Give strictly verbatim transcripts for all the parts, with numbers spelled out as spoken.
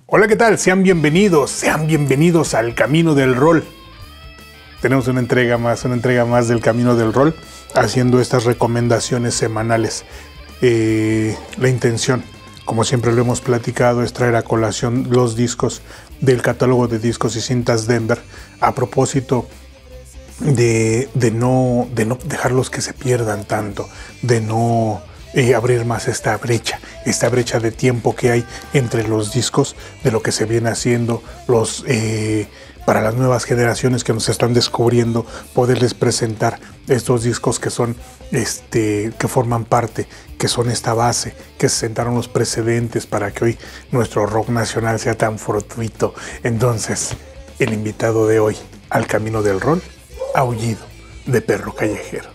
Hola, ¿qué tal? Sean bienvenidos, sean bienvenidos al Camino del Rol. Tenemos una entrega más, una entrega más del Camino del Rol, haciendo estas recomendaciones semanales. Eh, la intención, como siempre lo hemos platicado, es traer a colación los discos del catálogo de discos y cintas Denver, a propósito de, de, no, de no dejarlos que se pierdan tanto, de no eh, abrir más esta brecha, esta brecha de tiempo que hay entre los discos, de lo que se viene haciendo, los... Eh, para las nuevas generaciones que nos están descubriendo, poderles presentar estos discos que son, este, que forman parte, que son esta base, que se sentaron los precedentes para que hoy nuestro rock nacional sea tan fortuito. Entonces, el invitado de hoy al Camino del Rol, Aullido de Perro Callejero.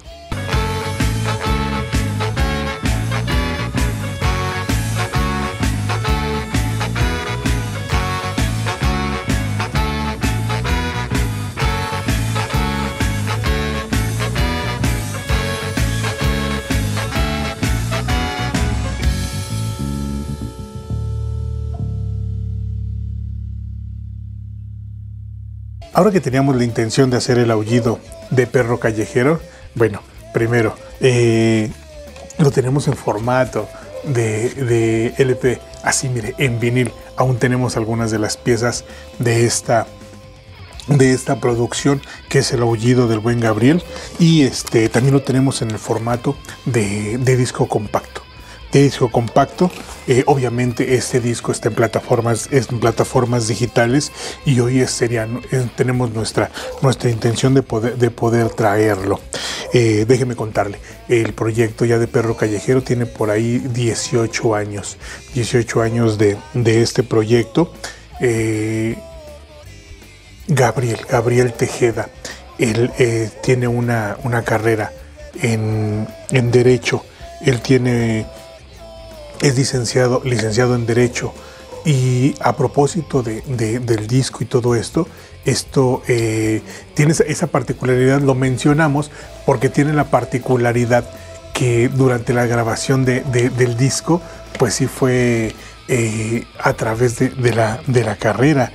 Ahora que teníamos la intención de hacer el aullido de Perro Callejero, bueno, primero, eh, lo tenemos en formato de, de L P, así mire, en vinil. Aún tenemos algunas de las piezas de esta, de esta producción, que es el aullido del buen Gabriel, y este, también lo tenemos en el formato de, de disco compacto. De disco compacto, eh, obviamente este disco está en plataformas, en plataformas digitales, y hoy es, sería, eh, tenemos nuestra, nuestra intención de poder, de poder traerlo. Eh, déjeme contarle, el proyecto ya de Perro Callejero tiene por ahí dieciocho años, dieciocho años de, de este proyecto. Eh, Gabriel, Gabriel Tejeda, él eh, tiene una, una carrera en, en Derecho, él tiene... Es licenciado, licenciado en Derecho, y a propósito de, de, del disco y todo esto, esto eh, tiene esa, esa particularidad, lo mencionamos porque tiene la particularidad que durante la grabación de, de, del disco, pues sí fue eh, a través de, de, la, de la carrera.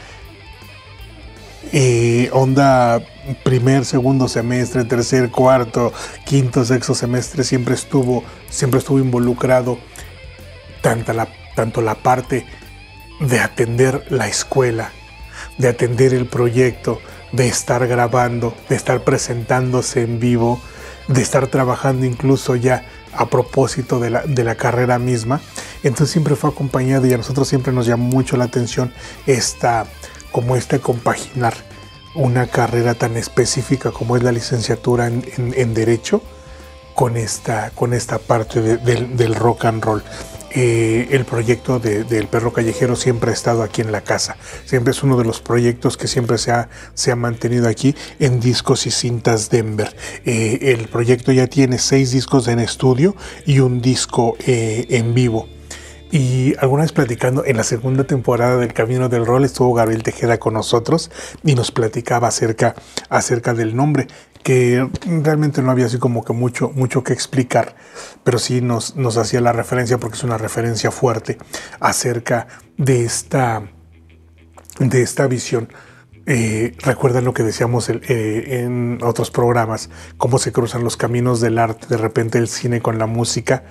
Eh, onda primer, segundo semestre, tercer, cuarto, quinto, sexto semestre, siempre estuvo, siempre estuvo involucrado. Tanto la, tanto la parte de atender la escuela, de atender el proyecto, de estar grabando, de estar presentándose en vivo, de estar trabajando incluso ya a propósito de la, de la carrera misma. Entonces siempre fue acompañado, y a nosotros siempre nos llamó mucho la atención esta, como este compaginar una carrera tan específica como es la licenciatura en, en, en Derecho con esta, con esta parte de, de, del rock and roll. Eh, el proyecto de, del Perro Callejero siempre ha estado aquí en la casa, siempre es uno de los proyectos que siempre se ha, se ha mantenido aquí en discos y cintas Denver. Eh, el proyecto ya tiene seis discos en estudio y un disco eh, en vivo. Y alguna vez platicando en la segunda temporada del Camino del Rol estuvo Gabriel Tejeda con nosotros y nos platicaba acerca, acerca del nombre, que realmente no había así como que mucho, mucho que explicar, pero sí nos, nos hacía la referencia, porque es una referencia fuerte acerca de esta, de esta visión. Eh, recuerdan lo que decíamos el, eh, en otros programas, cómo se cruzan los caminos del arte, de repente el cine con la música.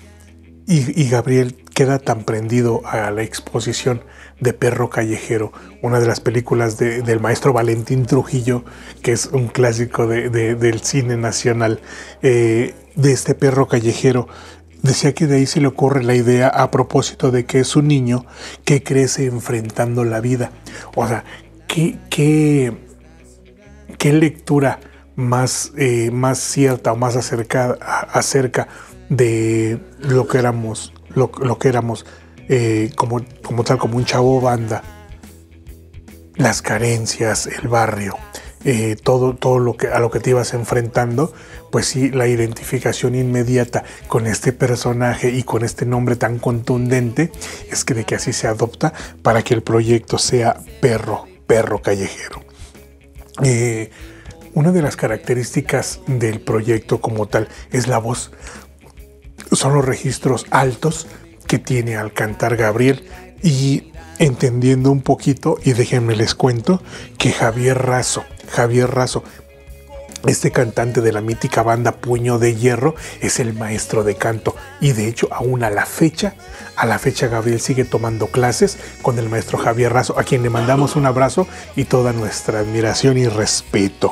Y, y Gabriel queda tan prendido a la exposición de Perro Callejero, una de las películas de, del maestro Valentín Trujillo, que es un clásico de, de, del cine nacional, eh, de este Perro Callejero. Decía que de ahí se le ocurre la idea a propósito de que es un niño que crece enfrentando la vida. O sea, qué, qué, qué lectura más, eh, más cierta o más acercada, acerca de lo que éramos, lo, lo que éramos eh, como, como tal, como un chavo banda, las carencias, el barrio, eh, todo, todo lo que, a lo que te ibas enfrentando. Pues sí, la identificación inmediata con este personaje y con este nombre tan contundente es que de que así se adopta para que el proyecto sea Perro, Perro Callejero. Eh, una de las características del proyecto como tal es la voz. Son los registros altos que tiene al cantar Gabriel, y entendiendo un poquito, y déjenme les cuento que Javier Razo, Javier Razo, este cantante de la mítica banda Puño de Hierro, es el maestro de canto, y de hecho aún a la fecha, a la fecha Gabriel sigue tomando clases con el maestro Javier Razo, a quien le mandamos un abrazo y toda nuestra admiración y respeto.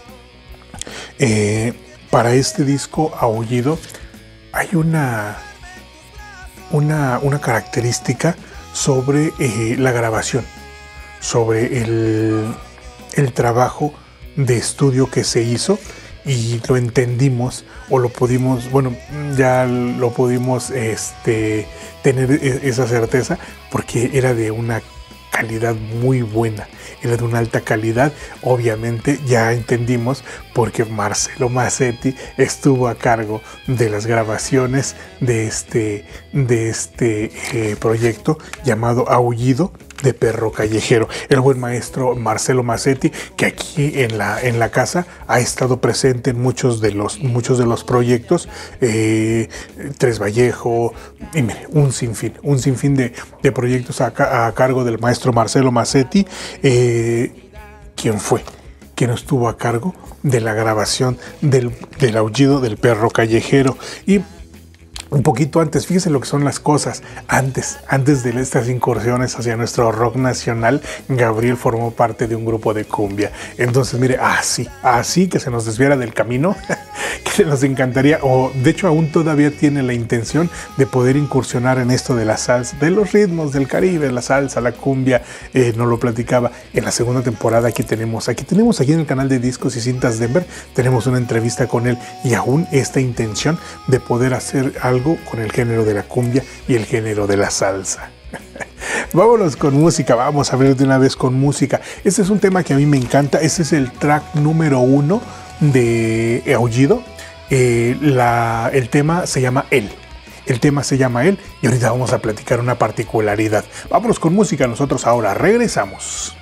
Eh, para este disco Aullido hay una, una, una característica sobre eh, la grabación, sobre el, el trabajo de estudio que se hizo, y lo entendimos o lo pudimos, bueno, ya lo pudimos este, tener esa certeza, porque era de una calidad muy buena, era de una alta calidad. Obviamente ya entendimos porque Marcelo Mazzetti estuvo a cargo de las grabaciones de este, de este eh, proyecto llamado Aullido de Perro Callejero. El buen maestro Marcelo Mazzetti, que aquí en la, en la casa ha estado presente en muchos de los, muchos de los proyectos, eh, Tres Vallejo, y mire, un sinfín, un sinfín de, de proyectos a, a cargo del maestro Marcelo Mazzetti, eh, quien fue, quien estuvo a cargo de la grabación del, del Aullido del Perro Callejero. Y un poquito antes, fíjense lo que son las cosas, antes, antes de estas incursiones hacia nuestro rock nacional, Gabriel formó parte de un grupo de cumbia. Entonces, mire, así, así que se nos desviara del camino, que nos encantaría, o de hecho aún todavía tiene la intención de poder incursionar en esto de la salsa, de los ritmos del Caribe, la salsa, la cumbia, eh, nos lo platicaba. En la segunda temporada aquí tenemos, aquí tenemos aquí en el canal de Discos y Cintas Denver, tenemos una entrevista con él, y aún esta intención de poder hacer algo con el género de la cumbia y el género de la salsa. Vámonos con música, vamos a ver de una vez con música. Este es un tema que a mí me encanta, este es el track número uno de Aullido. Eh, la, el tema se llama Él. El tema se llama Él, y ahorita vamos a platicar una particularidad. Vámonos con música, nosotros ahora regresamos.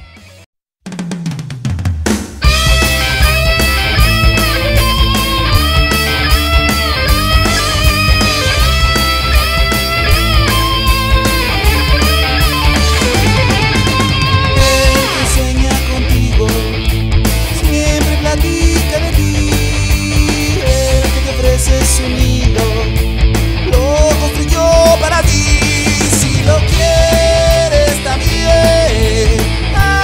Su nido lo construyó para ti. Si lo quieres también,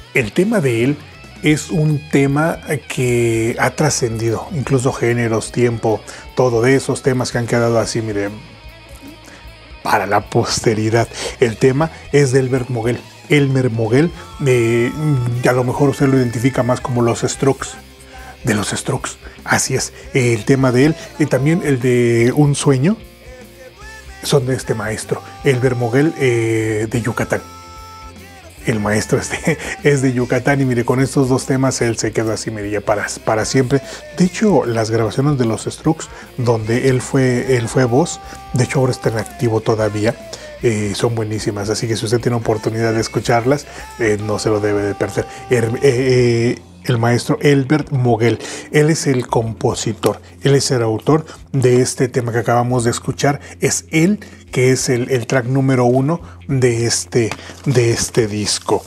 el tema de él es un tema que ha trascendido, incluso géneros, tiempo, todo de esos temas que han quedado así, mire, para la posteridad. El tema es de Elmer Moguel. Elmer Moguel, eh, a lo mejor usted lo identifica más como los Strokes, de los Strokes, así es, el tema de él, y también el de Un Sueño, son de este maestro, Elmer Moguel, eh, de Yucatán. El maestro este es de Yucatán y mire, con estos dos temas él se quedó así, mire, ya para, para siempre. De hecho, las grabaciones de los Strokes, donde él fue, él fue voz, de hecho ahora está en activo todavía, eh, son buenísimas, así que si usted tiene oportunidad de escucharlas, eh, no se lo debe de perder. Eh, eh, el maestro Elmer Moguel, él es el compositor, él es el autor de este tema que acabamos de escuchar, es él que es el, el track número uno de este, de este disco.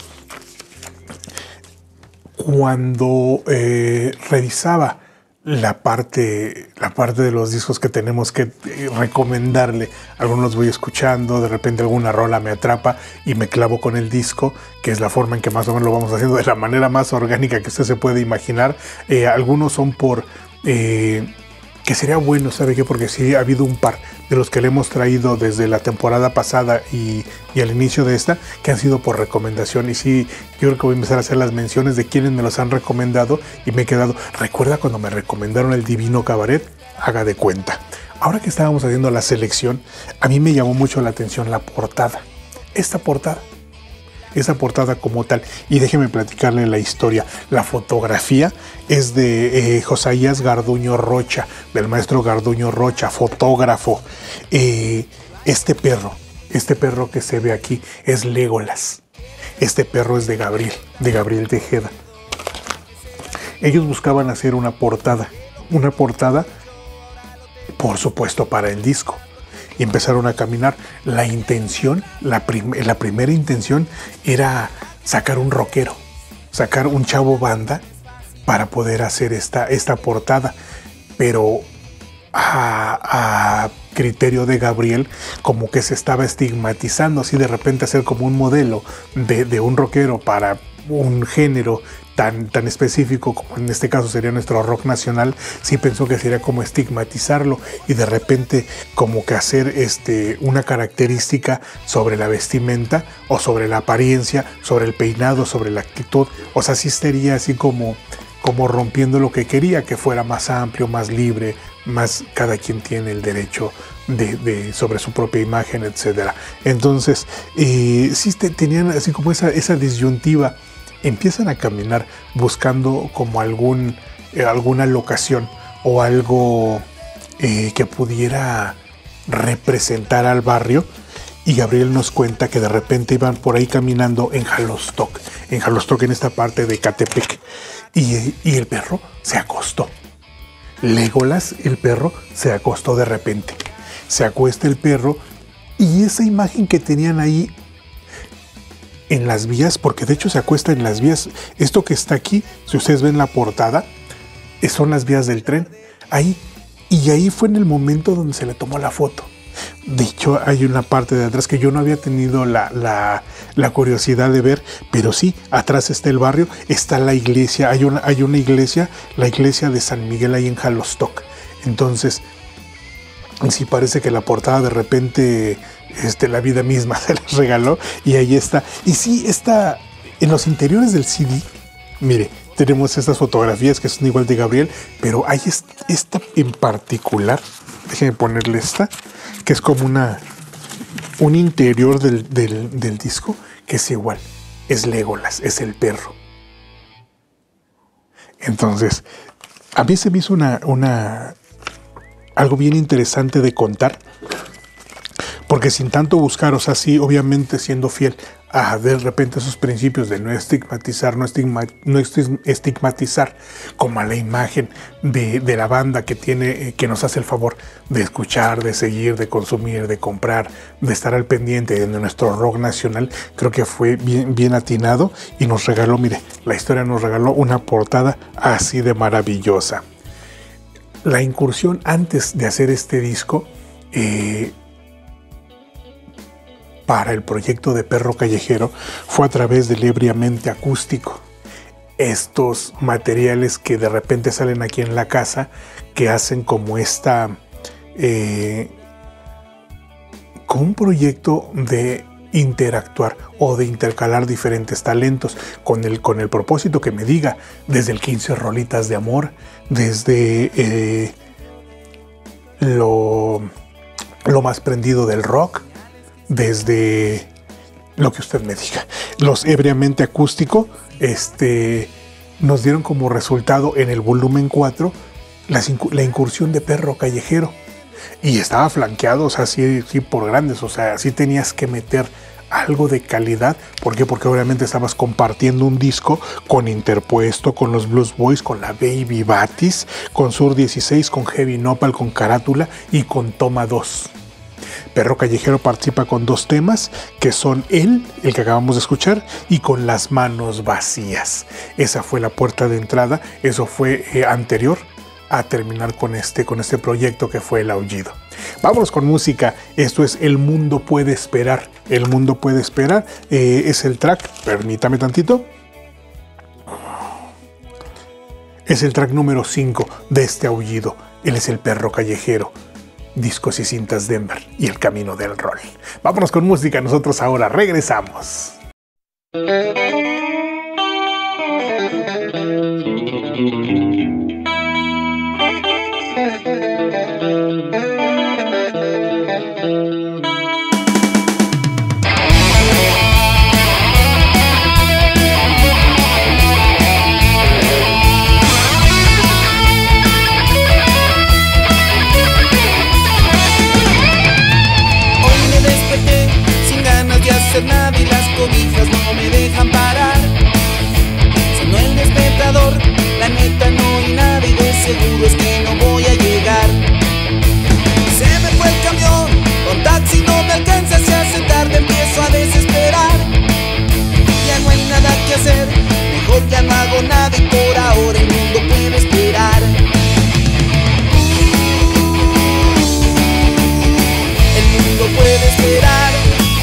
Cuando eh, revisaba la parte, la parte de los discos que tenemos que recomendarle, algunos los voy escuchando, de repente alguna rola me atrapa y me clavo con el disco, que es la forma en que más o menos lo vamos haciendo, de la manera más orgánica que usted se puede imaginar. Eh, algunos son por... Eh, que sería bueno, ¿sabe qué? Porque sí ha habido un par de los que le hemos traído desde la temporada pasada y, y al inicio de esta, que han sido por recomendación. Y sí, yo creo que voy a empezar a hacer las menciones de quienes me los han recomendado y me he quedado. ¿Recuerda cuando me recomendaron el Divino Cabaret? Haga de cuenta. Ahora que estábamos haciendo la selección, a mí me llamó mucho la atención la portada. Esta portada. Esa portada como tal, y déjeme platicarle la historia. La fotografía es de eh, Josías Garduño Rocha, del maestro Garduño Rocha, fotógrafo. Eh, este perro, este perro que se ve aquí es Legolas. Este perro es de Gabriel, de Gabriel Tejeda. Ellos buscaban hacer una portada, una portada, por supuesto, para el disco. Y empezaron a caminar. La intención, la, prim la primera intención era sacar un rockero, sacar un chavo banda para poder hacer esta, esta portada. Pero a, a criterio de Gabriel, como que se estaba estigmatizando, así de repente hacer como un modelo de, de un rockero para un género tan, tan específico como en este caso sería nuestro rock nacional. Sí pensó que sería como estigmatizarlo y de repente como que hacer este, una característica sobre la vestimenta o sobre la apariencia, sobre el peinado, sobre la actitud. O sea, sí sería así como, como rompiendo lo que quería, que fuera más amplio, más libre, más cada quien tiene el derecho de, de sobre su propia imagen, etcétera. Entonces, eh, sí tenían así como esa, esa disyuntiva. Empiezan a caminar buscando como algún, eh, alguna locación o algo eh, que pudiera representar al barrio. Y Gabriel nos cuenta que de repente iban por ahí caminando en Jalostoc, en Jalostoc, en esta parte de Catepec. Y, y el perro se acostó. Legolas, el perro, se acostó de repente. Se acuesta el perro y esa imagen que tenían ahí en las vías, porque de hecho se acuesta en las vías. Esto que está aquí, si ustedes ven la portada, son las vías del tren. Ahí, y ahí fue en el momento donde se le tomó la foto. De hecho, hay una parte de atrás que yo no había tenido la, la, la curiosidad de ver, pero sí, atrás está el barrio, está la iglesia, hay una, hay una iglesia, la iglesia de San Miguel ahí en Jalostoc. Entonces, sí parece que la portada de repente este, la vida misma se les regaló y ahí está. Y sí, está en los interiores del C D, mire, tenemos estas fotografías que son igual de Gabriel, pero hay esta en particular, déjenme ponerle esta, que es como una un interior del, del, del disco, que es igual, es Legolas, es el perro. Entonces, a mí se me hizo una, una algo bien interesante de contar, porque sin tanto buscar, o sea, sí, obviamente siendo fiel a de repente esos principios de no estigmatizar, no, estigma, no estigmatizar como a la imagen de, de la banda que tiene, que nos hace el favor de escuchar, de seguir, de consumir, de comprar, de estar al pendiente de nuestro rock nacional. Creo que fue bien, bien atinado y nos regaló, mire, la historia nos regaló una portada así de maravillosa. La incursión antes de hacer este disco, eh, para el proyecto de Perro Callejero fue a través del Ebriamente Acústico. Estos materiales que de repente salen aquí en la casa, que hacen como esta, eh, como un proyecto de interactuar o de intercalar diferentes talentos con el, con el propósito que me diga, desde el quince rolitas de amor, desde eh, lo, lo más prendido del rock, desde lo que usted me diga. Los Ebriamente Acústico este, nos dieron como resultado en el volumen cuatro la, la incursión de Perro Callejero. Y estaba flanqueado, o sea, sí, sí por grandes, o sea, sí tenías que meter algo de calidad. ¿Por qué? Porque obviamente estabas compartiendo un disco con Interpuesto, con los Blues Boys, con la Baby Batis, con Sur dieciséis, con Heavy Nopal, con Carátula y con Toma dos. Perro Callejero participa con dos temas, que son Él, el que acabamos de escuchar, y Con las manos vacías. Esa fue la puerta de entrada, eso fue eh, anterior a terminar con este, con este proyecto que fue El Aullido. Vámonos con música. Esto es El Mundo Puede Esperar. El Mundo Puede Esperar eh, es el track, permítame tantito. Es el track número cinco de este Aullido. Él es el Perro Callejero. Discos y cintas Denver y El Camino del Rol. Vámonos con música. Nosotros ahora regresamos. Nada y las cobijas no me dejan parar. Sonó el despertador, la neta no hay nada y de seguro es que no voy a llegar. Se me fue el camión, con taxi no me alcanza, se hace tarde, empiezo a desesperar. Ya no hay nada que hacer, mejor ya no hago nada y por ahora el mundo puede esperar. El mundo puede esperar.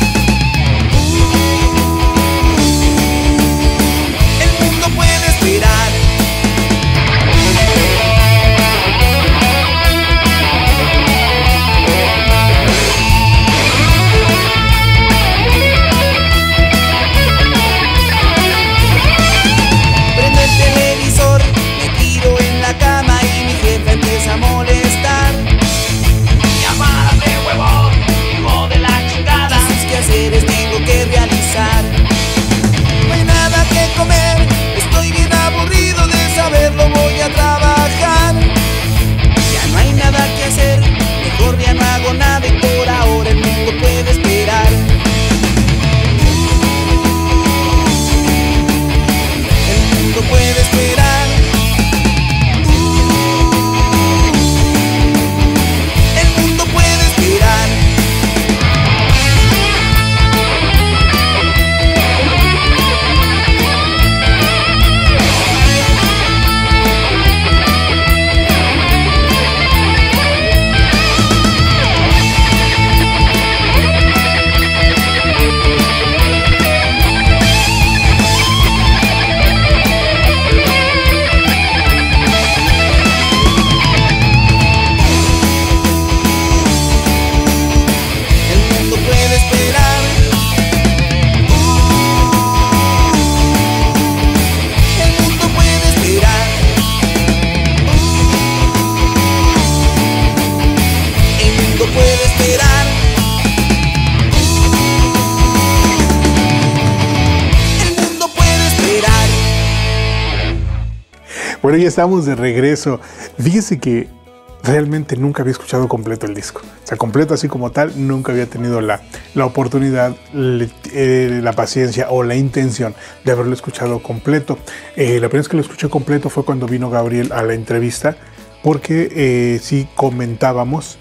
Bueno, ya estamos de regreso. Fíjese que realmente nunca había escuchado completo el disco. O sea, completo así como tal, nunca había tenido la, la oportunidad, le, eh, la paciencia o la intención de haberlo escuchado completo. Eh, la primera vez que lo escuché completo fue cuando vino Gabriel a la entrevista, porque eh, sí comentábamos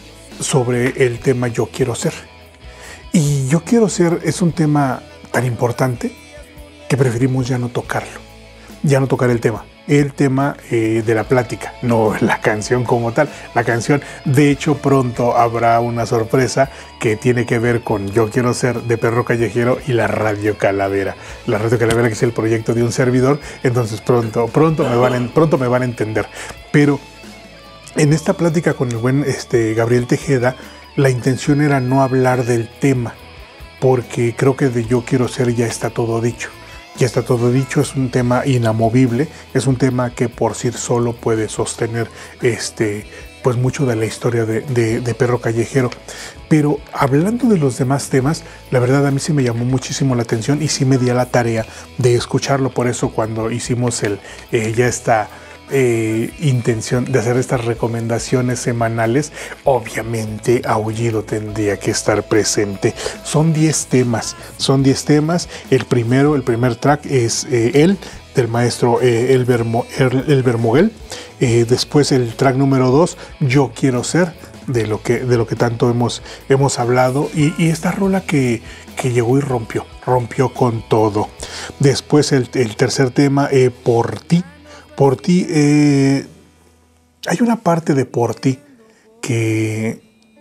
sobre el tema Yo Quiero Ser. Y Yo Quiero Ser es un tema tan importante que preferimos ya no tocarlo, ya no tocar el tema. el tema eh, de la plática, no la canción como tal. La canción, de hecho, pronto habrá una sorpresa que tiene que ver con Yo Quiero Ser de Perro Callejero y la Radio Calavera. La Radio Calavera, que es el proyecto de un servidor, entonces pronto, pronto, me, van a, pronto me van a entender. Pero en esta plática con el buen este, Gabriel Tejeda, la intención era no hablar del tema, porque creo que de Yo Quiero Ser ya está todo dicho. Ya está todo dicho, es un tema inamovible, es un tema que por sí solo puede sostener este, pues mucho de la historia de, de, de Perro Callejero. Pero hablando de los demás temas, la verdad a mí sí me llamó muchísimo la atención y sí me di a la tarea de escucharlo. Por eso cuando hicimos el eh, ya está... Eh, intención de hacer estas recomendaciones semanales, obviamente Aullido tendría que estar presente. Son diez temas, son diez temas. El primero, el primer track es eh, él, del maestro eh, Elber, Mo, Elber Moguel. Eh, después el track número dos, Yo Quiero Ser, de lo que, de lo que tanto hemos, hemos hablado. Y, y esta rola que, que llegó y rompió, rompió con todo. Después el, el tercer tema, eh, Por Ti. Por Ti, eh, hay una parte de Por Ti que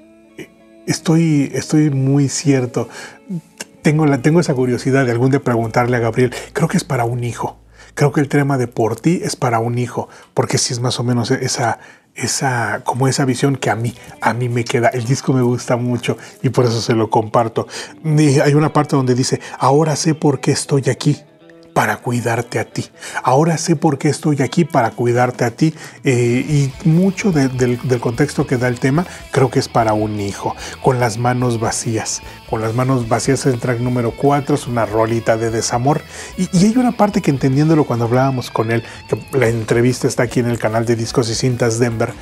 estoy, estoy muy cierto. Tengo, la, tengo esa curiosidad de algún día preguntarle a Gabriel. Creo que es para un hijo. Creo que el tema de Por Ti es para un hijo, porque sí es más o menos esa, esa, como esa visión que a mí, a mí me queda. El disco me gusta mucho y por eso se lo comparto. Y hay una parte donde dice: ahora sé por qué estoy aquí, para cuidarte a ti. Ahora sé por qué estoy aquí, para cuidarte a ti. Eh, y mucho de, del, del contexto que da el tema, creo que es para un hijo. Con las manos vacías. Con las manos vacías, el track número cuatro, es una rolita de desamor. Y, y hay una parte que, entendiéndolo cuando hablábamos con él, que la entrevista está aquí en el canal de Discos y Cintas Denver,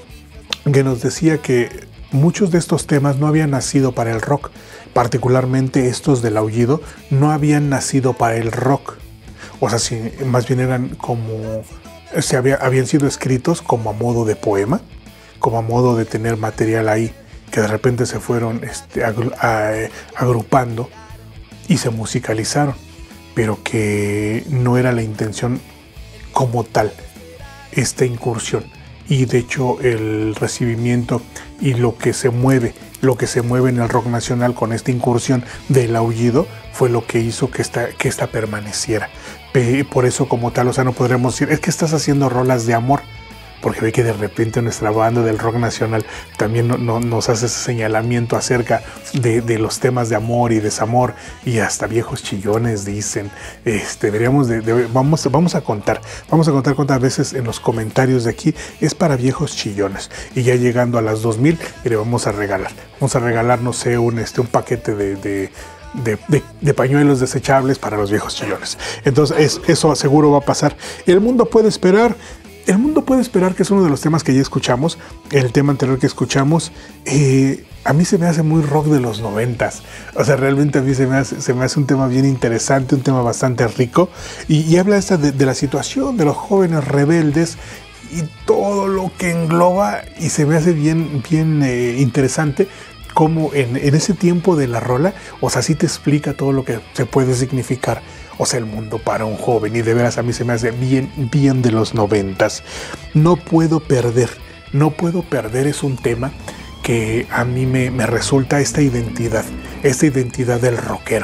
que nos decía que muchos de estos temas no habían nacido para el rock. Particularmente estos del Aullido no habían nacido para el rock. O sea, si, más bien eran como... Se había, habían sido escritos como a modo de poema, como a modo de tener material ahí, que de repente se fueron este, agru, a, agrupando y se musicalizaron, pero que no era la intención como tal esta incursión. Y de hecho el recibimiento y lo que se mueve, lo que se mueve en el rock nacional con esta incursión del Aullido fue lo que hizo que esta, que esta permaneciera. Por eso como tal, o sea, no podremos decir, es que estás haciendo rolas de amor, porque ve que de repente nuestra banda del rock nacional también no, no, nos hace ese señalamiento acerca de, de los temas de amor y desamor, y hasta viejos chillones dicen. Este, deberíamos de, de, vamos, vamos a contar, vamos a contar cuántas veces en los comentarios de aquí es para viejos chillones, y ya llegando a las dos mil, le vamos a regalar, vamos a regalar, no sé, un, este, un paquete de... de De, de, de pañuelos desechables para los viejos chillones. Entonces es, eso seguro va a pasar. El mundo puede esperar. El mundo puede esperar, que es uno de los temas que ya escuchamos. El tema anterior que escuchamos, eh, a mí se me hace muy rock de los noventas. O sea, realmente a mí se me hace, se me hace un tema bien interesante, un tema bastante rico. Y, y habla esta de, de la situación de los jóvenes rebeldes y todo lo que engloba. Y se me hace bien, bien eh, interesante. Como en, en ese tiempo de la rola, o sea, sí te explica todo lo que se puede significar, o sea, el mundo para un joven. Y de veras a mí se me hace bien, bien de los noventas. No puedo perder, no puedo perder es un tema que a mí me, me resulta esta identidad, esta identidad del rockero.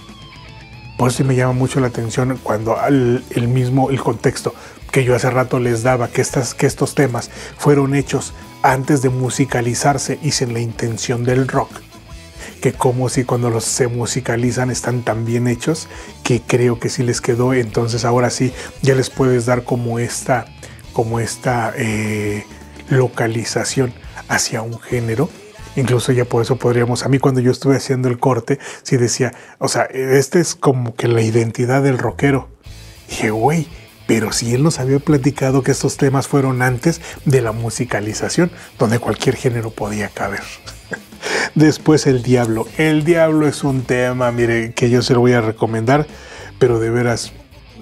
Por eso me llama mucho la atención cuando el, el mismo, el contexto que yo hace rato les daba, que, estas, que estos temas fueron hechos antes de musicalizarse y sin la intención del rock, que como si cuando los se musicalizan están tan bien hechos que creo que sí les quedó. Entonces ahora sí ya les puedes dar como esta, como esta eh, localización hacia un género. Incluso ya por eso podríamos, a mí cuando yo estuve haciendo el corte, sí decía, o sea, este es como que la identidad del rockero. Y dije, güey, pero si él nos había platicado que estos temas fueron antes de la musicalización, donde cualquier género podía caber. Después El Diablo. El Diablo es un tema, mire, que yo se lo voy a recomendar, pero de veras,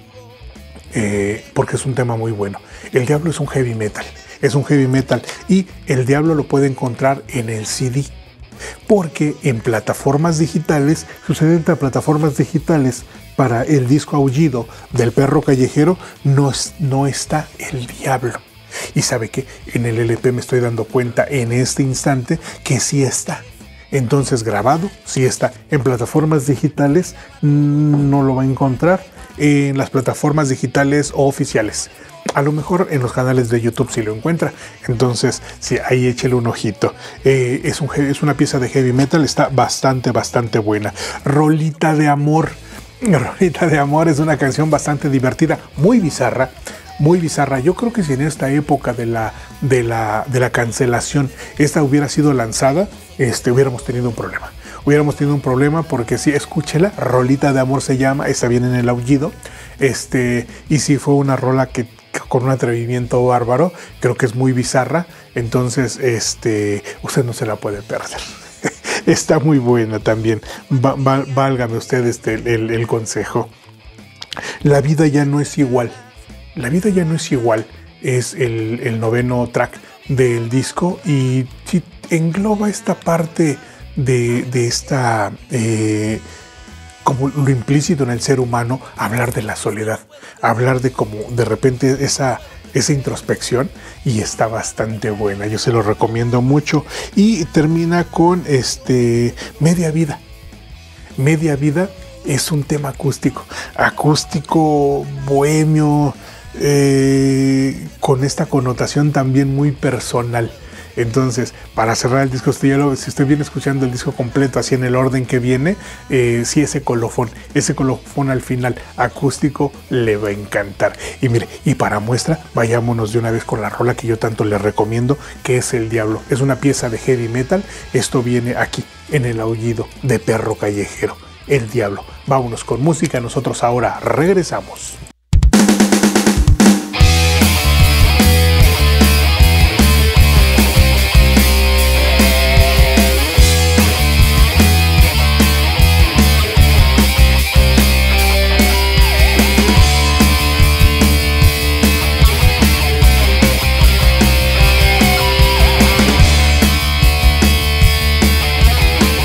eh, porque es un tema muy bueno. El Diablo es un heavy metal, es un heavy metal, y El Diablo lo puede encontrar en el C D, porque en plataformas digitales, sucede entre plataformas digitales, para el disco Aullido del Perro Callejero no, no está el diablo. Y sabe que en el L P me estoy dando cuenta en este instante que sí está. Entonces grabado, sí está. En plataformas digitales no lo va a encontrar. En las plataformas digitales o oficiales. A lo mejor en los canales de YouTube sí lo encuentra. Entonces, sí, ahí échele un ojito. Eh, es, un, es una pieza de heavy metal, está bastante, bastante buena. Rolita de Amor. Rolita de Amor es una canción bastante divertida, muy bizarra. Muy bizarra. Yo creo que si en esta época de la, de la, de la cancelación esta hubiera sido lanzada, este, hubiéramos tenido un problema. Hubiéramos tenido un problema porque sí, escúchela, Rolita de Amor se llama, está bien en el Aullido, este, y sí fue una rola que con un atrevimiento bárbaro, creo que es muy bizarra, entonces este, usted no se la puede perder. Está muy buena también, va, va, válgame usted este, el, el consejo. La vida ya no es igual. La vida ya no es igual, es el, el noveno track del disco y sí, engloba esta parte de, de esta, eh, como lo implícito en el ser humano, hablar de la soledad, hablar de como de repente esa, esa introspección y está bastante buena, yo se lo recomiendo mucho y termina con este, Media Vida. Media Vida es un tema acústico, acústico, bohemio, Eh, con esta connotación también muy personal. Entonces, para cerrar el disco, usted ya lo, si usted viene escuchando el disco completo así en el orden que viene, eh, sí, ese colofón, ese colofón al final acústico le va a encantar. Y mire, y para muestra, vayámonos de una vez con la rola que yo tanto le recomiendo, que es El Diablo. Es una pieza de heavy metal. Esto viene aquí en el Aullido de Perro Callejero, El Diablo. Vámonos con música, nosotros ahora regresamos.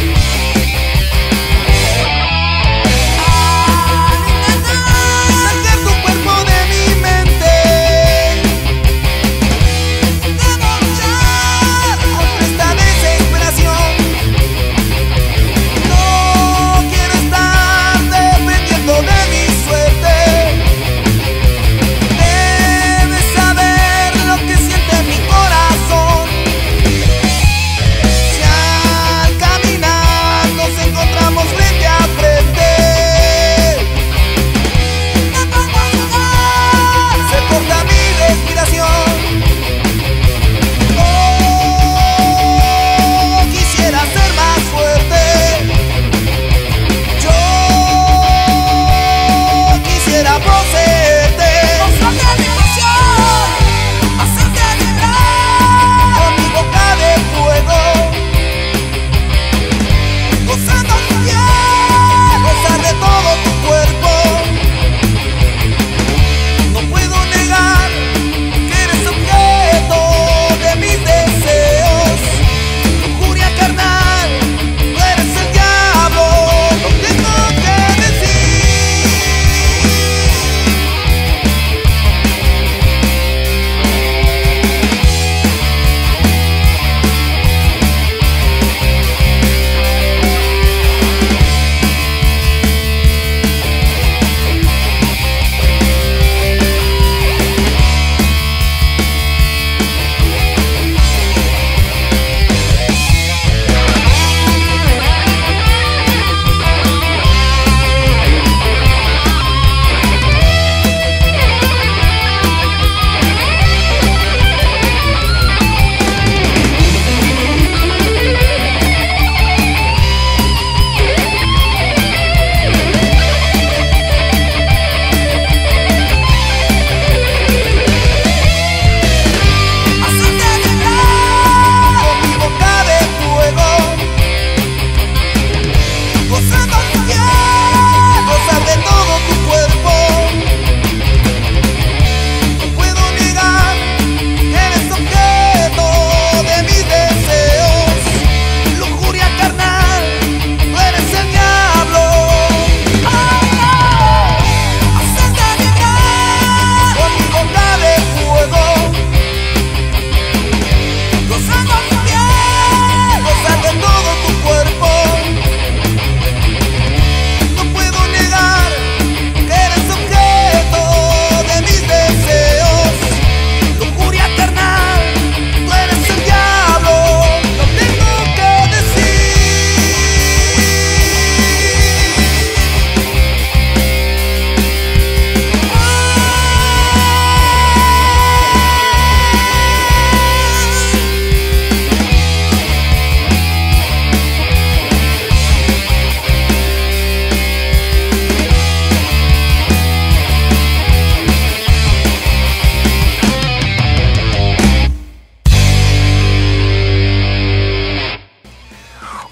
¡Ah,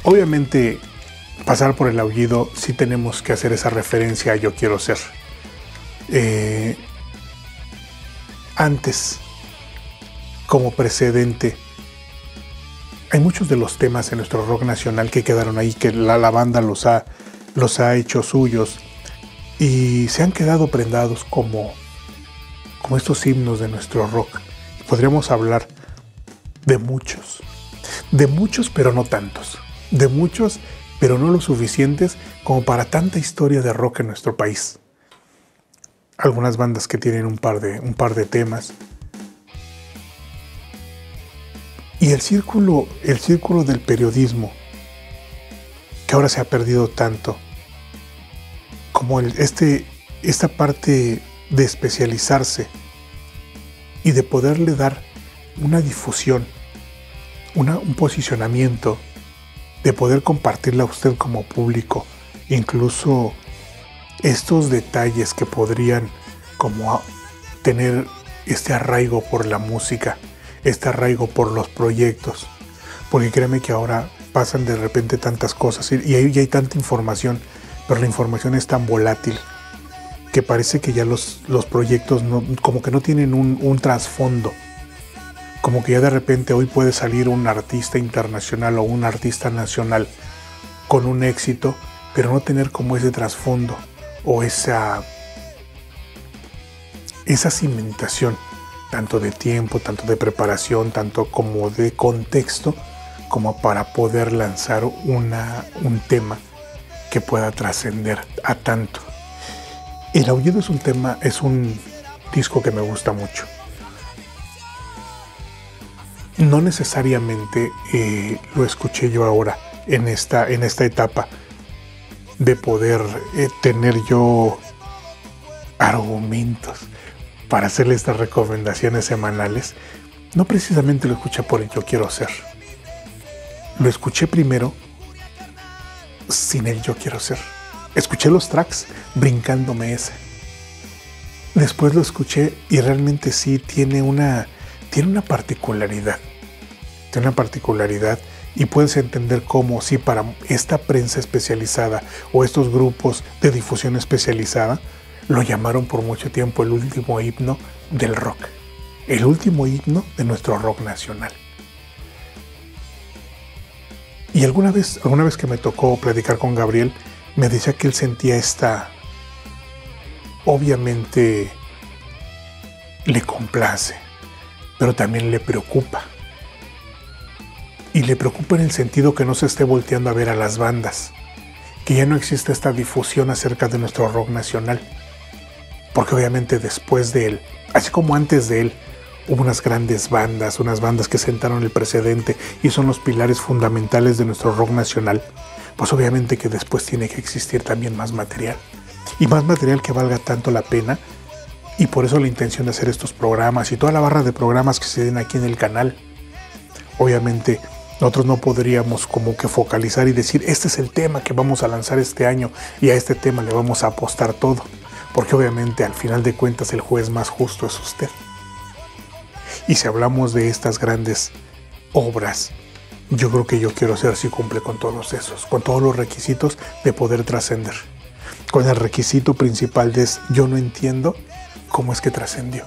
obviamente, pasar por el aullido sí tenemos que hacer esa referencia a Yo Quiero Ser. Eh, antes, como precedente, hay muchos de los temas en nuestro rock nacional que quedaron ahí, que la, la banda los ha, los ha hecho suyos y se han quedado prendados como, como estos himnos de nuestro rock. Podríamos hablar de muchos, de muchos pero no tantos, de muchos pero no lo suficientes como para tanta historia de rock en nuestro país. Algunas bandas que tienen un par de, un par de temas. Y el círculo, el círculo del periodismo, que ahora se ha perdido tanto, como el, este, esta parte de especializarse y de poderle dar una difusión, una, un posicionamiento, de poder compartirla a usted como público, incluso estos detalles que podrían como tener este arraigo por la música, este arraigo por los proyectos, porque créeme que ahora pasan de repente tantas cosas y hay, y hay tanta información, pero la información es tan volátil que parece que ya los, los proyectos no, como que no tienen un, un trasfondo, como que ya de repente hoy puede salir un artista internacional o un artista nacional con un éxito, pero no tener como ese trasfondo o esa, esa cimentación, tanto de tiempo, tanto de preparación, tanto como de contexto, como para poder lanzar una, un tema que pueda trascender a tanto. El Aullido es un tema, es un disco que me gusta mucho. No necesariamente eh, lo escuché yo ahora, en esta, en esta etapa de poder eh, tener yo argumentos para hacerle estas recomendaciones semanales. No precisamente lo escuché por el Yo Quiero Ser. Lo escuché primero sin el Yo Quiero Ser. Escuché los tracks brincándome ese. Después lo escuché y realmente sí tiene una, tiene una particularidad. Tiene una particularidad y puedes entender cómo si para esta prensa especializada o estos grupos de difusión especializada lo llamaron por mucho tiempo el último himno del rock. El último himno de nuestro rock nacional. Y alguna vez, alguna vez que me tocó platicar con Gabriel, me decía que él sentía esta, obviamente le complace, pero también le preocupa. Y le preocupa en el sentido que no se esté volteando a ver a las bandas, que ya no existe esta difusión acerca de nuestro rock nacional. Porque obviamente después de él, así como antes de él, hubo unas grandes bandas, unas bandas que sentaron el precedente y son los pilares fundamentales de nuestro rock nacional, pues obviamente que después tiene que existir también más material. Y más material que valga tanto la pena. Y por eso la intención de hacer estos programas y toda la barra de programas que se den aquí en el canal. Obviamente nosotros no podríamos como que focalizar y decir, este es el tema que vamos a lanzar este año y a este tema le vamos a apostar todo. Porque obviamente al final de cuentas el juez más justo es usted. Y si hablamos de estas grandes obras, yo creo que Yo Quiero Ser sí cumple con todos esos, con todos los requisitos de poder trascender. Con el requisito principal de es, yo no entiendo cómo es que trascendió.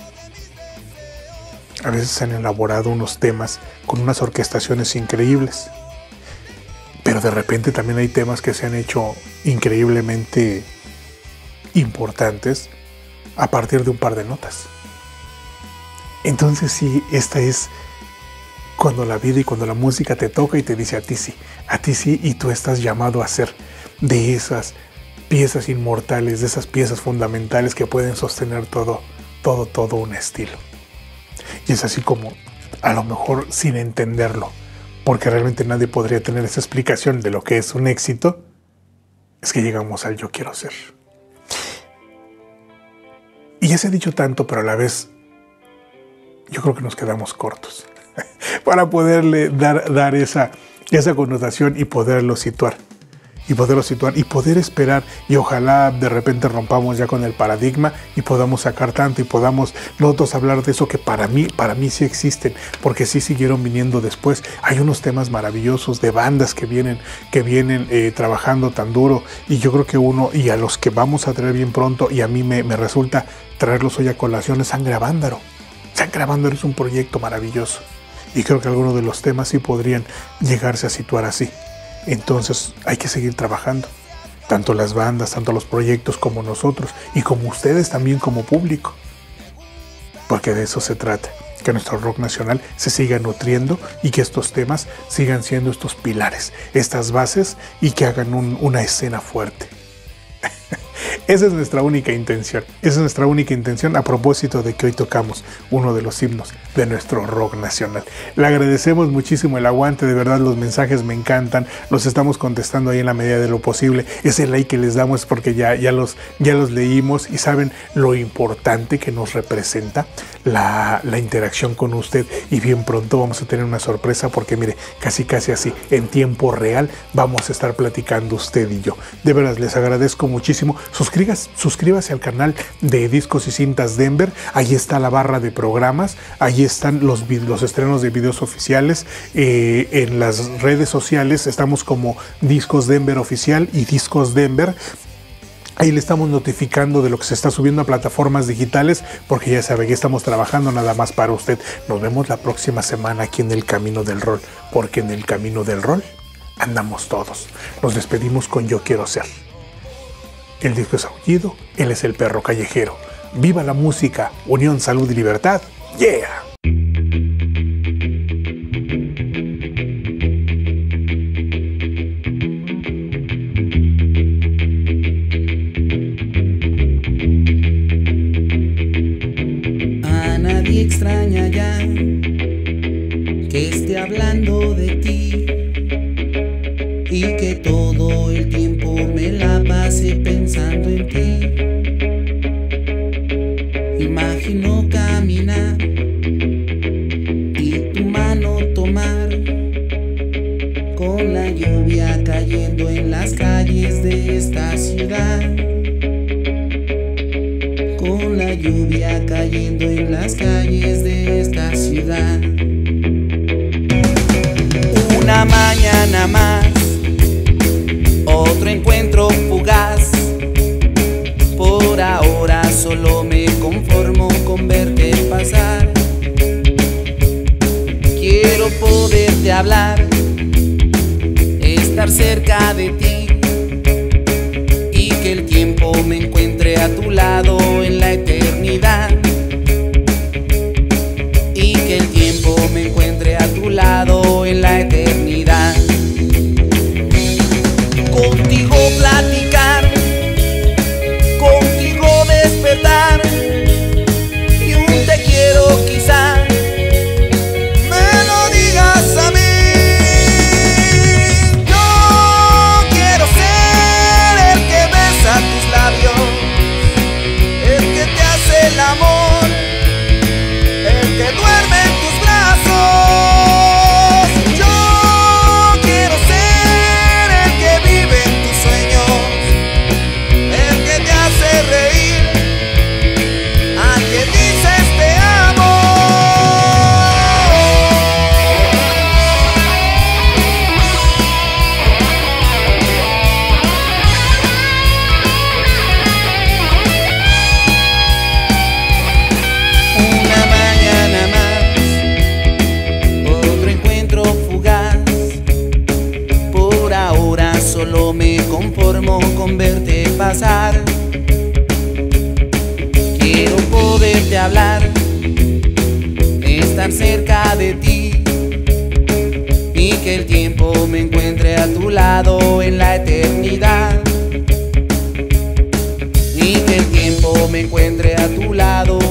A veces se han elaborado unos temas con unas orquestaciones increíbles, pero de repente también hay temas que se han hecho increíblemente importantes a partir de un par de notas. Entonces sí, esta es cuando la vida y cuando la música te toca y te dice a ti sí, a ti sí, y tú estás llamado a ser de esas piezas inmortales, de esas piezas fundamentales que pueden sostener todo, todo, todo un estilo. Y es así como, a lo mejor sin entenderlo, porque realmente nadie podría tener esa explicación de lo que es un éxito, es que llegamos al Yo Quiero Ser. Y ya se ha dicho tanto, pero a la vez yo creo que nos quedamos cortos para poderle dar, dar esa, esa connotación y poderlo situar. y poderlo situar y poder esperar, y ojalá de repente rompamos ya con el paradigma y podamos sacar tanto y podamos nosotros hablar de eso que para mí, para mí sí existen, porque sí siguieron viniendo después. Hay unos temas maravillosos de bandas que vienen, que vienen eh, trabajando tan duro, y yo creo que uno, y a los que vamos a traer bien pronto, y a mí me, me resulta traerlos hoy a colación, es Sangre a Vándaro. Sangre a Vándaro es un proyecto maravilloso, y creo que algunos de los temas sí podrían llegarse a situar así. Entonces hay que seguir trabajando, tanto las bandas, tanto los proyectos como nosotros, y como ustedes también como público, porque de eso se trata, que nuestro rock nacional se siga nutriendo y que estos temas sigan siendo estos pilares, estas bases, y que hagan un, una escena fuerte. Esa es nuestra única intención, esa es nuestra única intención a propósito de que hoy tocamos uno de los himnos de nuestro rock nacional. Le agradecemos muchísimo el aguante, de verdad los mensajes me encantan, los estamos contestando ahí en la medida de lo posible. Ese like que les damos porque ya, ya, los, ya los leímos, y saben lo importante que nos representa la, la interacción con usted, y bien pronto vamos a tener una sorpresa, porque mire, casi casi así, en tiempo real vamos a estar platicando usted y yo. De verdad les agradezco muchísimo. Suscríbase, suscríbase al canal de Discos y Cintas Denver, ahí está la barra de programas, ahí están los, los estrenos de videos oficiales. Eh, en las redes sociales estamos como Discos Denver Oficial y Discos Denver. Ahí le estamos notificando de lo que se está subiendo a plataformas digitales, porque ya sabe que estamos trabajando nada más para usted. Nos vemos la próxima semana aquí en el Camino del Rol, porque en el Camino del Rol andamos todos. Nos despedimos con Yo Quiero Ser. El disco es Aullido, él es el perro callejero. ¡Viva la música! Unión, salud y libertad. ¡Yeah! A nadie extraña ya que esté hablando de ti, y que todo el tiempo me la pase pensando en ti. Imagino caminar y tu mano tomar, con la lluvia cayendo en las calles de esta ciudad, con la lluvia cayendo en las calles de esta ciudad. Una mañana más, otro encuentro fugaz. Por ahora solo me conformo con verte pasar. Quiero poderte hablar, estar cerca de ti, y que el tiempo me encuentre a tu lado en la eternidad, y que el tiempo me encuentre a tu lado en la eternidad. Contigo platicar, contigo despertar, y un te quiero quizá me lo digas a mí. Yo quiero ser el que besa tus labios, el que te hace el amor, el que duerme en tus brazos. Yo quiero ser el que vive en tus sueños, el que te hace reír, al que dices te amo. Una mañana más, otro encuentro fugaz. Por ahora solo me conformo con verte pasar. Quiero poderte hablar, estar cerca de ti, y que el tiempo me encuentre a tu lado en la eternidad, y que el tiempo me encuentre a tu lado